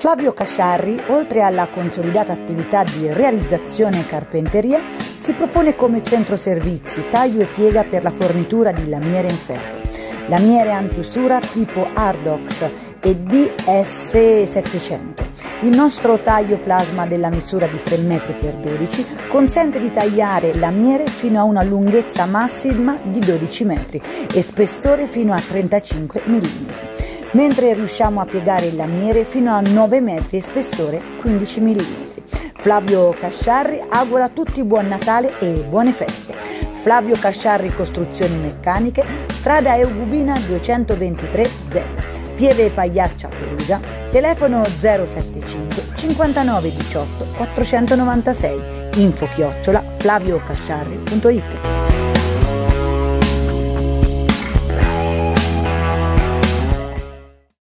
Flavio Casciarri, oltre alla consolidata attività di realizzazione e carpenteria, si propone come centro servizi, taglio e piega per la fornitura di lamiere in ferro. Lamiere antiusura tipo Ardox e DS700. Il nostro taglio plasma della misura di 3 m x 12 consente di tagliare lamiere fino a una lunghezza massima di 12 metri e spessore fino a 35 mm, mentre riusciamo a piegare il lamiere fino a 9 metri e spessore 15 mm. Flavio Casciarri augura a tutti buon Natale e buone feste. Flavio Casciarri Costruzioni Meccaniche, strada Eugubina 223Z, Pieve Pagliaccia, Perugia, telefono 075 59 18 496, info@flaviocasciarri.it.